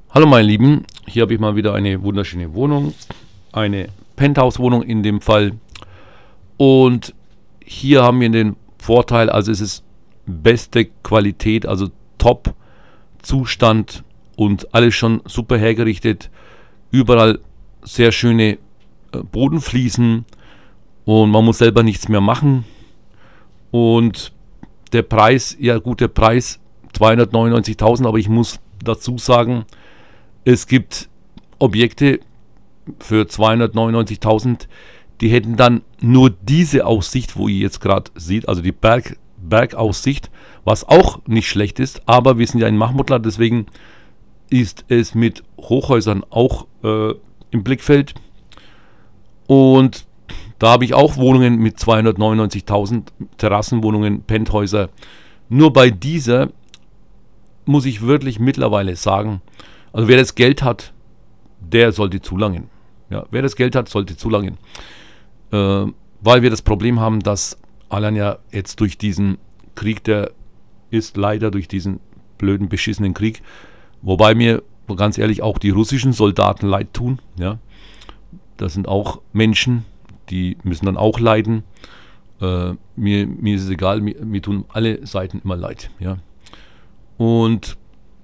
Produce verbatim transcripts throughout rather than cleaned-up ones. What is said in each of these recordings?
Hallo meine Lieben, hier habe ich mal wieder eine wunderschöne Wohnung, eine Penthouse-Wohnung in dem Fall, und hier haben wir den Vorteil, also es ist beste Qualität, also Top Zustand und alles schon super hergerichtet, überall sehr schöne äh, Bodenfliesen und man muss selber nichts mehr machen. Und der Preis, ja gut, der Preis zweihundertneunundneunzigtausend, aber ich muss dazu sagen, es gibt Objekte für zweihundertneunundneunzigtausend, die hätten dann nur diese Aussicht, wo ihr jetzt gerade seht, also die Berg, Bergaussicht, was auch nicht schlecht ist, aber wir sind ja in Mahmudlar, deswegen ist es mit Hochhäusern auch äh, im Blickfeld. Und da habe ich auch Wohnungen mit zweihundertneunundneunzigtausend, Terrassenwohnungen, Penthäuser. Nur bei dieser muss ich wirklich mittlerweile sagen, also wer das Geld hat, der sollte zulangen. Ja, wer das Geld hat, sollte zulangen. Äh, weil wir das Problem haben, dass allein ja jetzt durch diesen Krieg, der ist leider durch diesen blöden, beschissenen Krieg, wobei mir ganz ehrlich auch die russischen Soldaten leid tun. Ja, das sind auch Menschen, die müssen dann auch leiden. Äh, mir, mir ist es egal, mir, mir tun alle Seiten immer leid. Ja, und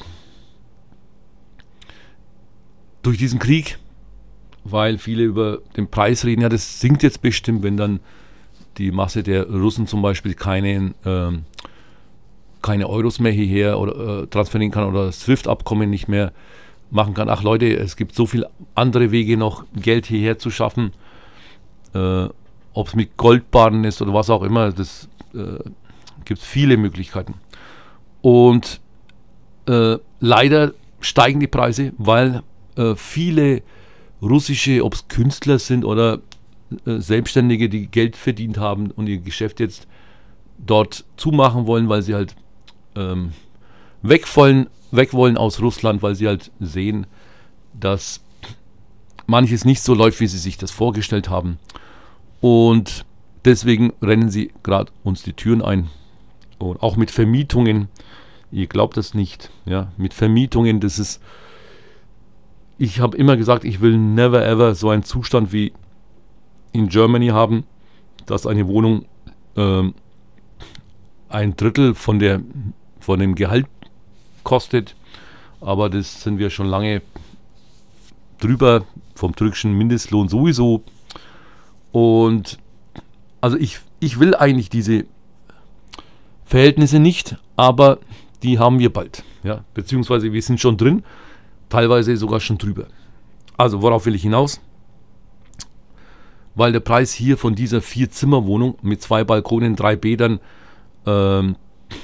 durch diesen Krieg, weil viele über den Preis reden, ja, das sinkt jetzt bestimmt, wenn dann die Masse der Russen zum Beispiel keine, ähm, keine Euros mehr hierher oder äh, transferieren kann oder das SWIFT-Abkommen nicht mehr machen kann. Ach Leute, es gibt so viele andere Wege noch, Geld hierher zu schaffen, äh, ob es mit Goldbarren ist oder was auch immer, das äh, gibt es viele Möglichkeiten. Und äh, leider steigen die Preise, weil äh, viele russische, ob es Künstler sind oder äh, Selbstständige, die Geld verdient haben und ihr Geschäft jetzt dort zumachen wollen, weil sie halt ähm, weg wollen, weg wollen aus Russland, weil sie halt sehen, dass manches nicht so läuft, wie sie sich das vorgestellt haben. Und deswegen rennen sie gerade uns die Türen ein. Und auch mit Vermietungen, ihr glaubt das nicht, ja, mit Vermietungen, das ist, ich habe immer gesagt, ich will never ever so einen Zustand wie in Germany haben, dass eine Wohnung ähm, ein Drittel von, der, von dem Gehalt kostet, aber das sind wir schon lange drüber, vom türkischen Mindestlohn sowieso. Und also ich, ich will eigentlich diese Verhältnisse nicht, aber die haben wir bald, ja, beziehungsweise wir sind schon drin, teilweise sogar schon drüber. Also worauf will ich hinaus? Weil der Preis hier von dieser Vier-Zimmer-Wohnung mit zwei Balkonen, drei Bädern ähm,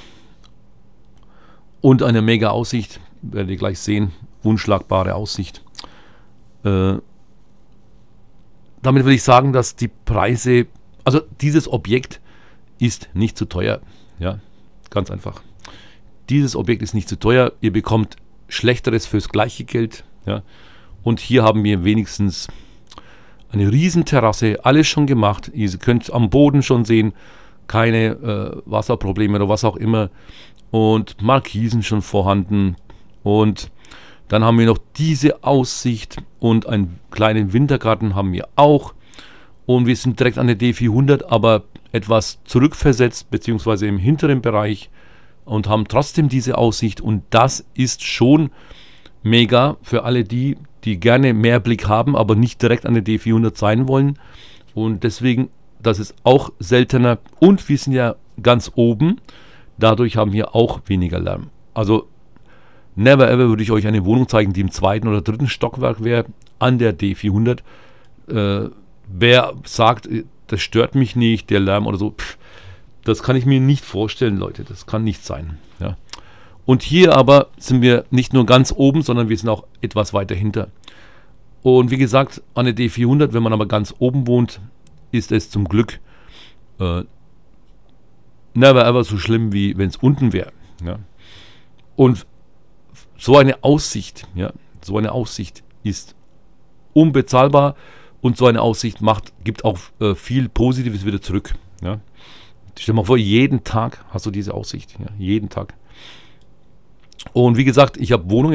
und einer mega Aussicht, werdet ihr gleich sehen, unschlagbare Aussicht. Äh, damit will ich sagen, dass die Preise, also dieses Objekt ist nicht zu teuer. Ja, ganz einfach. Dieses Objekt ist nicht zu teuer. Ihr bekommt Schlechteres fürs gleiche Geld. Ja. Und hier haben wir wenigstens eine Riesenterrasse, alles schon gemacht. Ihr könnt am Boden schon sehen, keine äh, Wasserprobleme oder was auch immer. Und Markisen schon vorhanden. Und dann haben wir noch diese Aussicht und einen kleinen Wintergarten haben wir auch. Und wir sind direkt an der D vierhundert, aber etwas zurückversetzt, beziehungsweise im hinteren Bereich, und haben trotzdem diese Aussicht. Und das ist schon mega für alle die, die gerne mehr Blick haben, aber nicht direkt an der D vierhundert sein wollen. Und deswegen, das ist auch seltener. Und wir sind ja ganz oben. Dadurch haben wir auch weniger Lärm. Also never ever würde ich euch eine Wohnung zeigen, die im zweiten oder dritten Stockwerk wäre, an der D vierhundert. Äh, wer sagt, das stört mich nicht, der Lärm oder so, pff, das kann ich mir nicht vorstellen, Leute. Das kann nicht sein. Ja. Und hier aber sind wir nicht nur ganz oben, sondern wir sind auch etwas weiter hinter. Und wie gesagt, an der D vierhundert, wenn man aber ganz oben wohnt, ist es zum Glück äh, never ever so schlimm, wie wenn es unten wäre. Ja. Und so eine Aussicht, ja, so eine Aussicht ist unbezahlbar, und so eine Aussicht macht, gibt auch äh, viel Positives wieder zurück. Ja. Stell dir mal vor, jeden Tag hast du diese Aussicht, ja, jeden Tag. Und wie gesagt, ich habe Wohnungen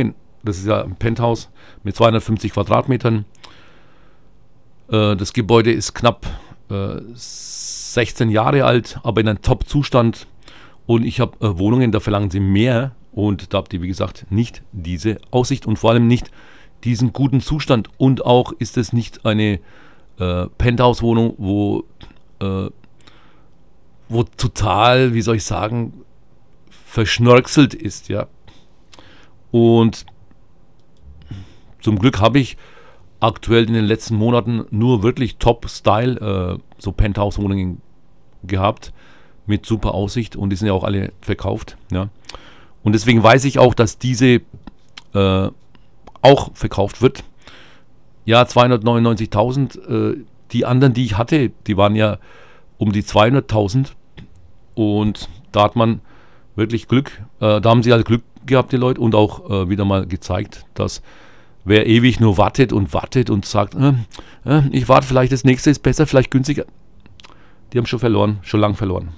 Das ist ja ein Penthouse mit zweihundertfünfzig Quadratmetern. Äh, das Gebäude ist knapp äh, sechzehn Jahre alt, aber in einem Top-Zustand. Und ich habe äh, Wohnungen, da verlangen sie mehr. Und da habt ihr, wie gesagt, nicht diese Aussicht und vor allem nicht diesen guten Zustand. Und auch ist es nicht eine äh, Penthouse-Wohnung, wo, äh, wo total, wie soll ich sagen, verschnörkelt ist, ja. Und zum Glück habe ich aktuell in den letzten Monaten nur wirklich Top-Style, äh, so Penthouse-Wohnungen gehabt, mit super Aussicht und die sind ja auch alle verkauft, ja. Und deswegen weiß ich auch, dass diese äh, auch verkauft wird. Ja, zweihundertneunundneunzigtausend, äh, die anderen, die ich hatte, die waren ja um die zweihunderttausend und da hat man wirklich Glück, äh, da haben sie halt Glück gehabt, die Leute, und auch äh, wieder mal gezeigt, dass wer ewig nur wartet und wartet und sagt, äh, äh, ich warte, vielleicht das nächste ist besser, vielleicht günstiger, die haben schon verloren, schon lang verloren.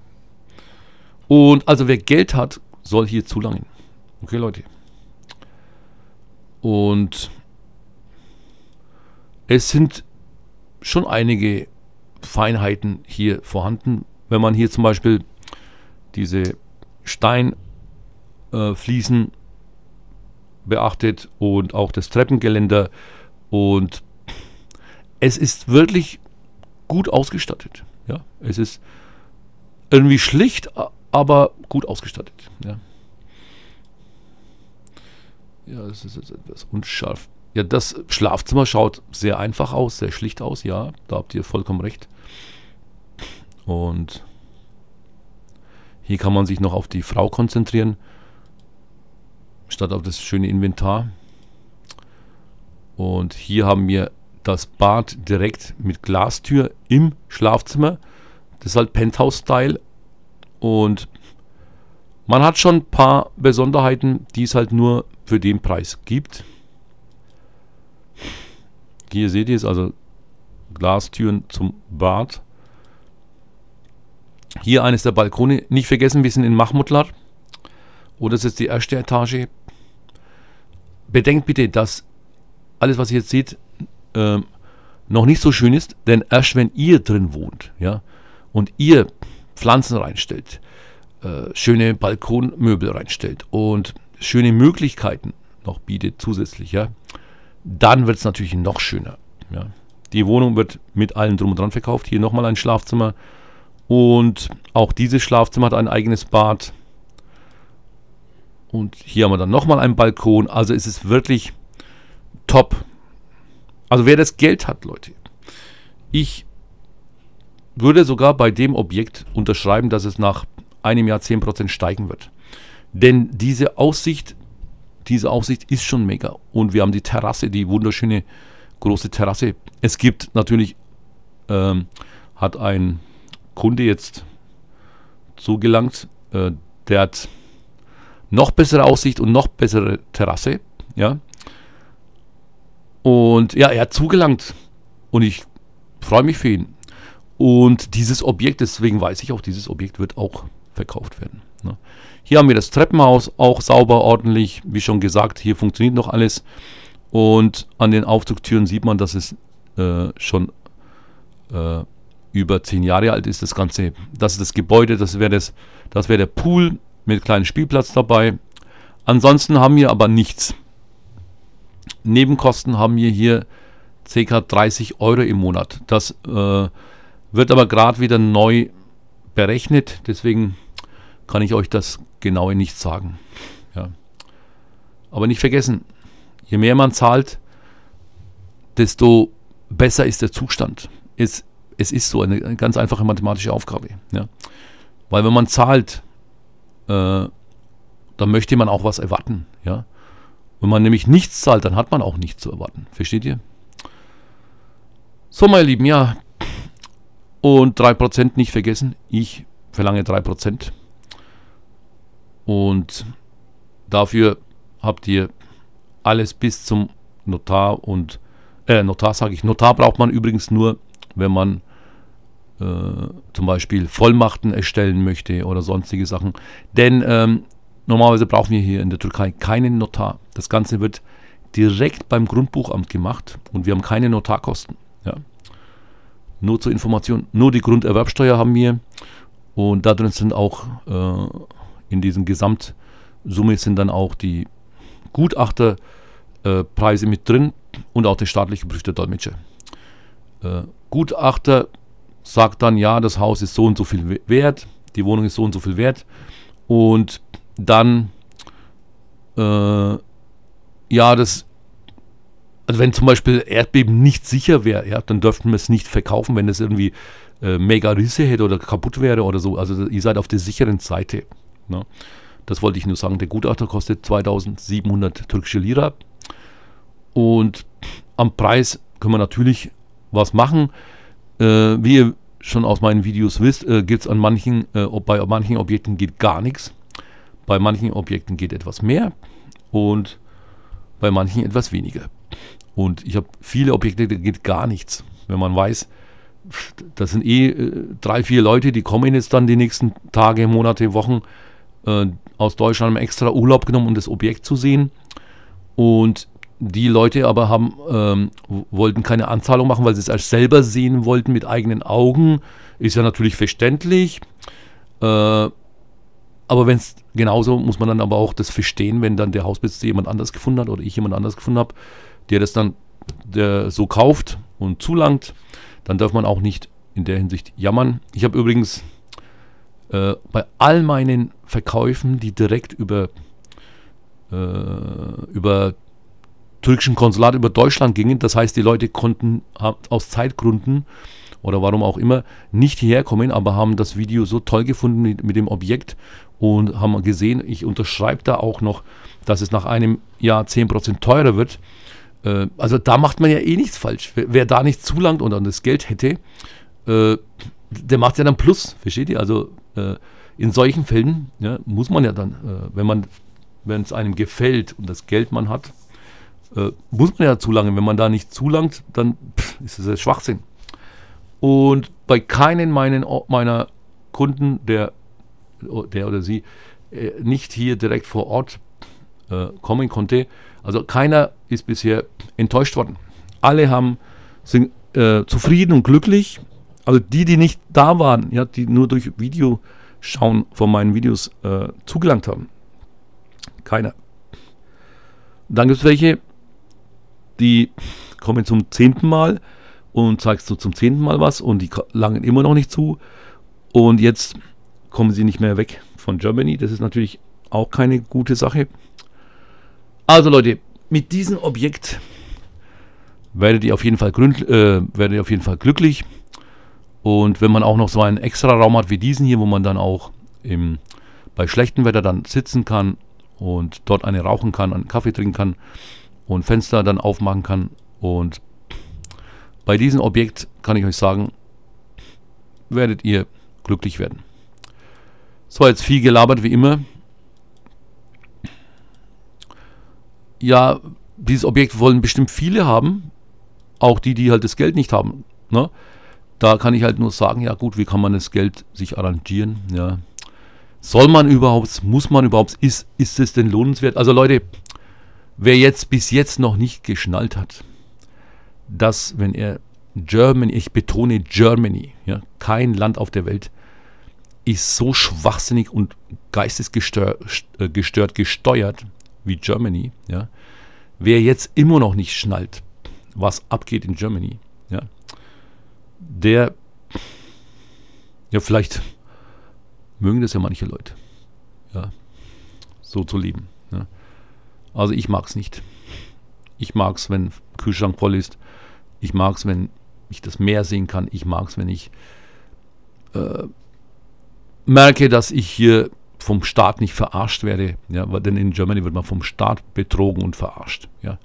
Und also wer Geld hat, soll hier zulangen. Okay, Leute. Und es sind schon einige Feinheiten hier vorhanden, wenn man hier zum Beispiel diese Steinfliesen äh, beachtet und auch das Treppengeländer, und es ist wirklich gut ausgestattet. Ja, es ist irgendwie schlicht, aber gut ausgestattet. Ja, ja, es ist etwas unscharf. Ja, das Schlafzimmer schaut sehr einfach aus, sehr schlicht aus. Ja, da habt ihr vollkommen recht. Und hier kann man sich noch auf die Frau konzentrieren, statt auf das schöne Inventar. Und hier haben wir das Bad direkt mit Glastür im Schlafzimmer. Das ist halt Penthouse-Style. Und man hat schon ein paar Besonderheiten, die es halt nur für den Preis gibt. Hier seht ihr es, also Glastüren zum Bad. Hier eines der Balkone. Nicht vergessen, wir sind in Mahmudlar. Oder das ist die erste Etage. Bedenkt bitte, dass alles, was ihr jetzt seht, äh, noch nicht so schön ist. Denn erst wenn ihr drin wohnt, ja, und ihr Pflanzen reinstellt, äh, schöne Balkonmöbel reinstellt und schöne Möglichkeiten noch bietet zusätzlich, ja, dann wird es natürlich noch schöner. Ja. Die Wohnung wird mit allem drum und dran verkauft. Hier nochmal ein Schlafzimmer. Und auch dieses Schlafzimmer hat ein eigenes Bad. Und hier haben wir dann nochmal einen Balkon. Also es ist wirklich top. Also wer das Geld hat, Leute. Ich würde sogar bei dem Objekt unterschreiben, dass es nach einem Jahr zehn Prozent steigen wird. Denn diese Aussicht, diese Aussicht ist schon mega. Und wir haben die Terrasse, die wunderschöne große Terrasse. Es gibt natürlich, ähm, hat ein Kunde jetzt zugelangt, äh, der hat noch bessere Aussicht und noch bessere Terrasse, ja. Und ja, er hat zugelangt und ich freue mich für ihn. Und dieses Objekt, deswegen weiß ich auch, dieses Objekt wird auch verkauft werden. Ne? Hier haben wir das Treppenhaus, auch sauber, ordentlich, wie schon gesagt, hier funktioniert noch alles. Und an den Aufzugstüren sieht man, dass es äh, schon äh, über zehn Jahre alt ist, das Ganze. Das ist das Gebäude, das wäre das, das wäre der Pool mit kleinem Spielplatz dabei. Ansonsten haben wir aber nichts. Nebenkosten haben wir hier ca. dreißig Euro im Monat. Das äh, wird aber gerade wieder neu berechnet, deswegen kann ich euch das genaue nicht sagen. Ja. Aber nicht vergessen, je mehr man zahlt, desto besser ist der Zustand. Es, es ist so eine, eine ganz einfache mathematische Aufgabe. Ja. Weil wenn man zahlt, äh, dann möchte man auch was erwarten. Ja. Wenn man nämlich nichts zahlt, dann hat man auch nichts zu erwarten. Versteht ihr? So, meine Lieben, ja. Und drei Prozent nicht vergessen. Ich verlange drei Prozent. Und dafür habt ihr alles bis zum Notar und äh, Notar sage ich. Notar braucht man übrigens nur, wenn man äh, zum Beispiel Vollmachten erstellen möchte oder sonstige Sachen. Denn ähm, normalerweise brauchen wir hier in der Türkei keinen Notar. Das Ganze wird direkt beim Grundbuchamt gemacht und wir haben keine Notarkosten. Ja. Nur zur Information, nur die Grunderwerbsteuer haben wir und da drin sind auch äh, in diesem Gesamtsumme sind dann auch die Gutachterpreise äh, mit drin und auch der staatlich geprüfte Dolmetscher. Äh, Gutachter sagt dann, ja, das Haus ist so und so viel wert, die Wohnung ist so und so viel wert und dann äh, ja, das, also wenn zum Beispiel Erdbeben nicht sicher wäre, ja, dann dürften wir es nicht verkaufen, wenn es irgendwie äh, mega Risse hätte oder kaputt wäre oder so. Also ihr seid auf der sicheren Seite. Ne? Das wollte ich nur sagen. Der Gutachter kostet zweitausendsiebenhundert türkische Lira und am Preis können wir natürlich was machen. Äh, wie ihr schon aus meinen Videos wisst, äh, gibt es an manchen, äh, bei manchen Objekten geht gar nichts. Bei manchen Objekten geht etwas mehr und bei manchen etwas weniger. Und ich habe viele Objekte, da geht gar nichts. Wenn man weiß, das sind eh äh, drei, vier Leute, die kommen jetzt dann die nächsten Tage, Monate, Wochen äh, aus Deutschland, haben extra Urlaub genommen, um das Objekt zu sehen. Und die Leute aber haben, ähm, wollten keine Anzahlung machen, weil sie es erst selber sehen wollten mit eigenen Augen. Ist ja natürlich verständlich. Äh, Aber wenn es genauso, muss man dann aber auch das verstehen, wenn dann der Hausbesitzer jemand anders gefunden hat oder ich jemand anders gefunden habe, der das dann der so kauft und zulangt, dann darf man auch nicht in der Hinsicht jammern. Ich habe übrigens äh, bei all meinen Verkäufen, die direkt über, äh, über türkischen Konsulat, über Deutschland gingen, das heißt, die Leute konnten aus Zeitgründen oder warum auch immer nicht hierher kommen, aber haben das Video so toll gefunden mit, mit dem Objekt und haben gesehen, ich unterschreibe da auch noch, dass es nach einem Jahr zehn Prozent teurer wird. Äh, also da macht man ja eh nichts falsch. Wer, wer da nicht zulangt und dann das Geld hätte, äh, der macht ja dann Plus, versteht ihr? Also äh, in solchen Fällen ja, muss man ja dann, äh, wenn man, wenn es einem gefällt und das Geld man hat, äh, muss man ja zulangen. Wenn man da nicht zulangt, dann pff, ist es ja Schwachsinn. Und bei keinen meinen, meiner Kunden, der, der oder sie äh, nicht hier direkt vor Ort äh, kommen konnte, also keiner ist bisher enttäuscht worden. Alle haben, sind äh, zufrieden und glücklich. Also die, die nicht da waren, ja, die nur durch Videoschauen von meinen Videos äh, zugelangt haben. Keiner. Dann gibt es welche, die kommen zum zehnten Mal und zeigst du zum zehnten Mal was und die langen immer noch nicht zu und jetzt kommen sie nicht mehr weg von Germany. Das ist natürlich auch keine gute Sache. Also Leute, mit diesem Objekt werdet ihr auf jeden Fall, gründ, äh, werdet ihr auf jeden Fall glücklich und wenn man auch noch so einen extra Raum hat wie diesen hier, wo man dann auch im, bei schlechtem Wetter dann sitzen kann und dort eine rauchen kann, einen Kaffee trinken kann und Fenster dann aufmachen kann und bei diesem Objekt kann ich euch sagen, werdet ihr glücklich werden. So, jetzt viel gelabert wie immer. Ja, dieses Objekt wollen bestimmt viele haben, auch die, die halt das Geld nicht haben. Ne? Da kann ich halt nur sagen, ja gut, wie kann man das Geld sich arrangieren? Ja. Soll man überhaupt, muss man überhaupt, ist, ist es denn lohnenswert? Also Leute, wer jetzt bis jetzt noch nicht geschnallt hat, dass wenn er Germany, ich betone Germany, ja, kein Land auf der Welt, ist so schwachsinnig und geistesgestört gestört, gesteuert wie Germany. Ja. Wer jetzt immer noch nicht schnallt, was abgeht in Germany, ja, der, ja vielleicht mögen das ja manche Leute, ja, so zu leben. Ja. Also ich mag es nicht. Ich mag es, wenn Kühlschrank voll ist. Ich mag es, wenn ich das Meer sehen kann. Ich mag es, wenn ich äh, merke, dass ich hier vom Staat nicht verarscht werde. Ja, denn in Germany wird man vom Staat betrogen und verarscht. Ja.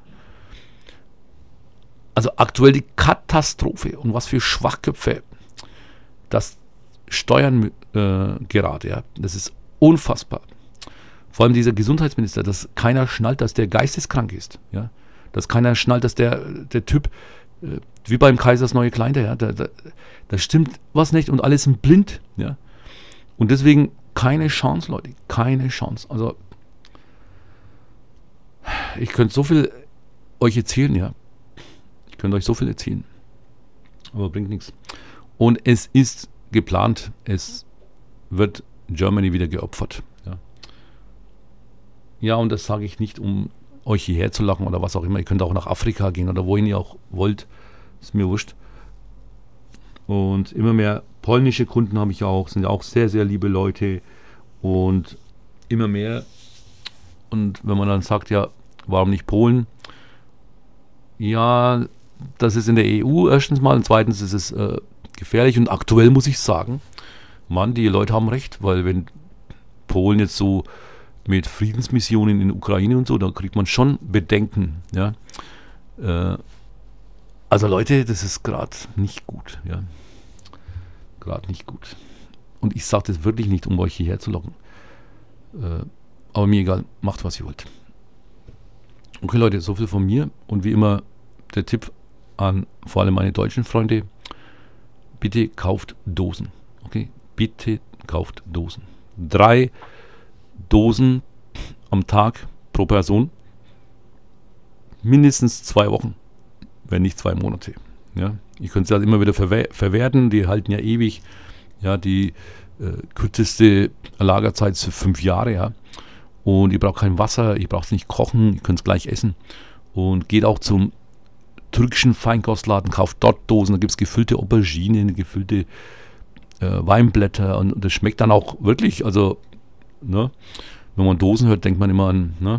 Also aktuell die Katastrophe und was für Schwachköpfe das steuern äh, gerade. Ja. Das ist unfassbar. Vor allem dieser Gesundheitsminister, dass keiner schnallt, dass der geisteskrank ist. Ja. Dass keiner schnallt, dass der, der Typ, äh, wie beim Kaisers neue Kleider, ja, da, da, da stimmt was nicht und alle sind blind. Ja. Und deswegen keine Chance, Leute, keine Chance. Also Ich könnte so viel euch erzählen, ja. Ich könnte euch so viel erzählen. Aber bringt nichts. Und es ist geplant, es wird Germany wieder geopfert. Ja, ja, und das sage ich nicht, um euch hierher zu locken oder was auch immer. Ihr könnt auch nach Afrika gehen oder wohin ihr auch wollt. Ist mir wurscht. Und immer mehr polnische Kunden habe ich auch. Sind ja auch sehr, sehr liebe Leute. Und immer mehr. Und wenn man dann sagt, ja, warum nicht Polen? Ja, das ist in der E U erstens mal. Und zweitens ist es äh, gefährlich. Und aktuell muss ich sagen, Mann, die Leute haben recht. Weil wenn Polen jetzt so mit Friedensmissionen in der Ukraine und so, da kriegt man schon Bedenken. Ja. Äh, also Leute, das ist gerade nicht gut. Ja. Gerade nicht gut. Und ich sage das wirklich nicht, um euch hierher zu locken. Äh, aber mir egal, macht was ihr wollt. Okay Leute, so viel von mir. Und wie immer der Tipp an vor allem meine deutschen Freunde. Bitte kauft Dosen. Okay, bitte kauft Dosen. Drei Dosen am Tag pro Person. Mindestens zwei Wochen, wenn nicht zwei Monate. Ja, ihr könnt sie halt immer wieder verwer verwerten. Die halten ja ewig. Ja, die äh, kürzeste Lagerzeit ist fünf Jahre. Ja. Und ihr braucht kein Wasser, ihr braucht es nicht kochen, ihr könnt es gleich essen. Und geht auch zum türkischen Feinkostladen, kauft dort Dosen, da gibt es gefüllte Auberginen, gefüllte äh, Weinblätter und, und das schmeckt dann auch wirklich, also, ne, wenn man Dosen hört, denkt man immer an, ne,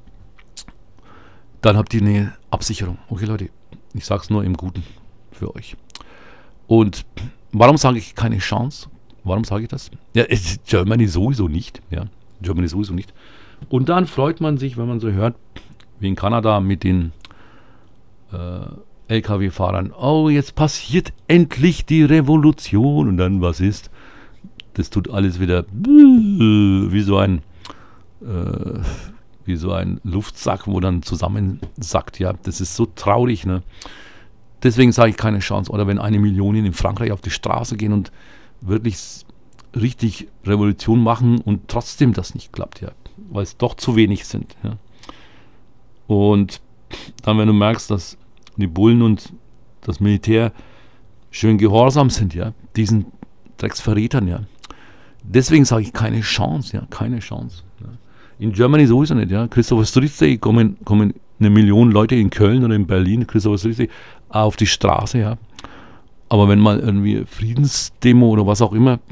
dann habt ihr eine Absicherung. Okay Leute, ich sage es nur im Guten für euch. Und warum sage ich keine Chance? Warum sage ich das? Ja, Germany sowieso nicht, ja. Germany sowieso nicht. Und dann freut man sich, wenn man so hört, wie in Kanada mit den äh, L K W-Fahrern. Oh, jetzt passiert endlich die Revolution. Und dann, was ist? Das tut alles wieder wie so ein äh, wie so ein Luftsack, wo dann zusammensackt. Ja, das ist so traurig. Ne? Deswegen sage ich keine Chance. Oder wenn eine Million in Frankreich auf die Straße gehen und wirklich richtig Revolution machen und trotzdem das nicht klappt, ja, weil es doch zu wenig sind. Ja. Und dann, wenn du merkst, dass die Bullen und das Militär schön gehorsam sind, ja, diesen Drecksverrätern, ja. Deswegen sage ich keine Chance, ja, keine Chance. Ja. In Germany sowieso nicht, ja. Christopher Street kommen, kommen eine Million Leute in Köln oder in Berlin, Christopher Street auf die Straße, ja. Aber wenn mal irgendwie Friedensdemo oder was auch immer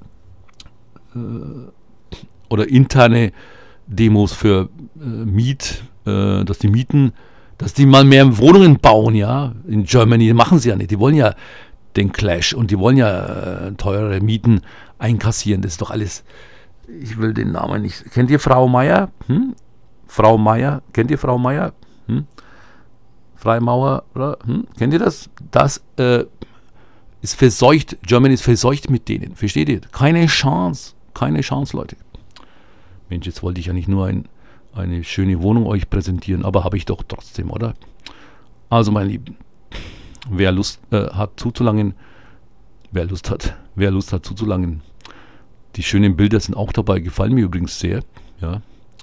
oder interne Demos für äh, Miet, äh, dass die Mieten, dass die mal mehr Wohnungen bauen, ja, in Germany, machen sie ja nicht, die wollen ja den Clash und die wollen ja äh, teurere Mieten einkassieren, das ist doch alles, ich will den Namen nicht, kennt ihr Frau Meier? Hm? Frau Meier, kennt ihr Frau Meier? Hm? Freimauer, oder? Hm? Kennt ihr das? Das äh, ist verseucht, Germany ist verseucht mit denen, versteht ihr? Keine Chance. Keine Chance, Leute. Mensch, jetzt wollte ich ja nicht nur ein, eine schöne Wohnung euch präsentieren, aber habe ich doch trotzdem, oder? Also, meine Lieben, wer Lust äh, hat zuzulangen, wer Lust hat, wer Lust hat zuzulangen, die schönen Bilder sind auch dabei, gefallen mir übrigens sehr, ja.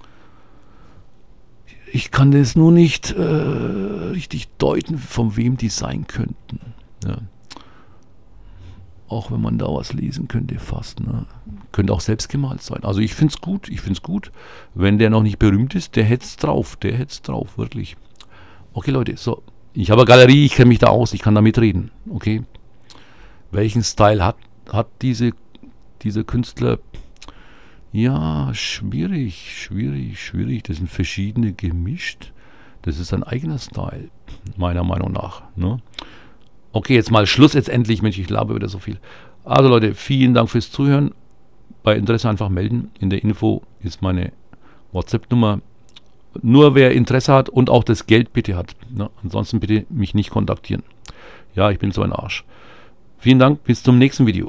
Ich kann das nur nicht äh, richtig deuten, von wem die sein könnten, ja. Auch wenn man da was lesen könnte fast. Ne? Könnte auch selbst gemalt sein. Also ich finde es gut, ich finde es gut. Wenn der noch nicht berühmt ist, der hätte es drauf. Der hätte es drauf, wirklich. Okay, Leute, so. Ich habe eine Galerie, ich kenne mich da aus, ich kann da mitreden. Okay. Welchen Style hat, hat diese, diese Künstler? Ja, schwierig, schwierig, schwierig. Das sind verschiedene gemischt. Das ist ein eigener Style, meiner Meinung nach. Ne? Okay, jetzt mal Schluss jetzt endlich. Mensch, ich laber wieder so viel. Also Leute, vielen Dank fürs Zuhören. Bei Interesse einfach melden. In der Info ist meine WhatsApp-Nummer. Nur wer Interesse hat und auch das Geld bitte hat. Ne? Ansonsten bitte mich nicht kontaktieren. Ja, ich bin so ein Arsch. Vielen Dank, bis zum nächsten Video.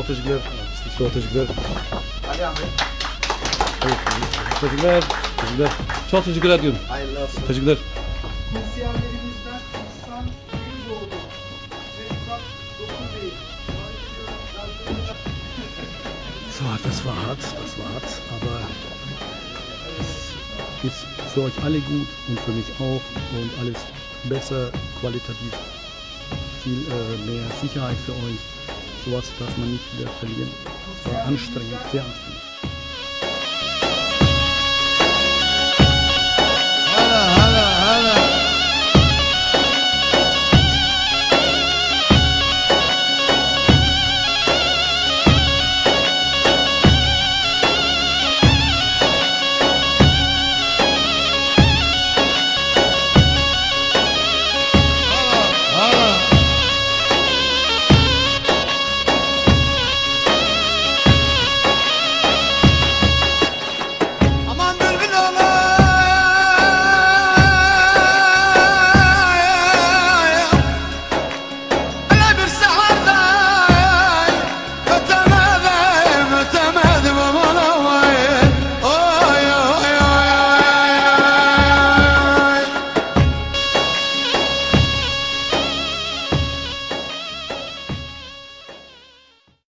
Çok teşekkürler. Çok teşekkürler. Teşekkürler. Teşekkürler. Çok teşekkürler diyorum. Hayırlı olsun. Teşekkürler. Misyenlerimizden İhsan Gül doğdu. Mevcut dokuz değil. Das war, das war hart, das war hart, aber es ist für euch alle gut und für mich auch und alles besser, qualitativ viel äh, mehr Sicherheit für euch. Sowas darf man nicht wieder verlieren. Es war anstrengend, sehr anstrengend.